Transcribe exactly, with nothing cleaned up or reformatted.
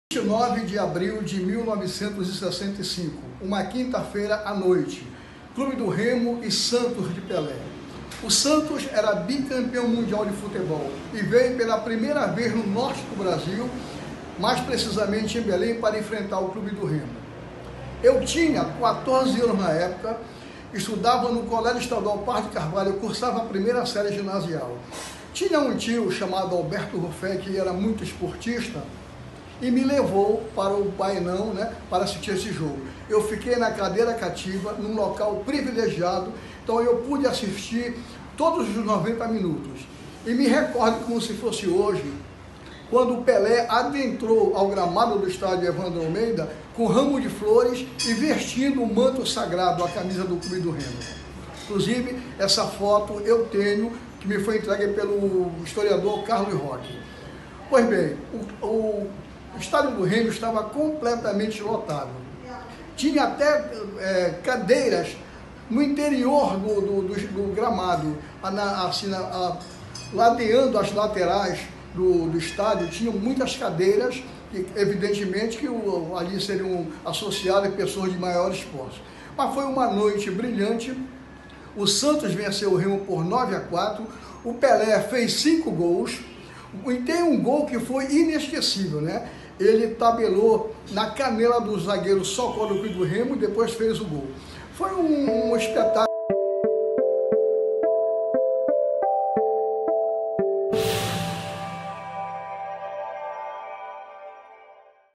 vinte e nove de abril de mil novecentos e sessenta e cinco, uma quinta-feira à noite, Clube do Remo e Santos de Pelé. O Santos era bicampeão mundial de futebol e veio pela primeira vez no norte do Brasil, mais precisamente em Belém, para enfrentar o Clube do Remo. Eu tinha quatorze anos na época, estudava no Colégio Estadual Paz de Carvalho, eu cursava a primeira série ginasial. Tinha um tio chamado Alberto Ruffé, que era muito esportista, e me levou para o Painão, né, para assistir esse jogo. Eu fiquei na cadeira cativa, num local privilegiado, então eu pude assistir todos os noventa minutos. E me recordo como se fosse hoje, quando o Pelé adentrou ao gramado do estádio Evandro Almeida com ramo de flores e vestindo o manto sagrado, a camisa do Clube do Remo. Inclusive, essa foto eu tenho, que me foi entregue pelo historiador Carlos Roque. Pois bem, o, o O estádio do Remo estava completamente lotado. Tinha até é, cadeiras no interior do, do, do, do gramado, na, assim, na, a, ladeando as laterais do, do estádio, tinham muitas cadeiras, que evidentemente que o, ali seriam associadas pessoas de maior esforço. Mas foi uma noite brilhante. O Santos venceu o Remo por nove a quatro, o Pelé fez cinco gols, e tem um gol que foi inesquecível, né? Ele tabelou na canela do zagueiro Socorro do Clube do Remo e depois fez o gol. Foi um, um espetáculo.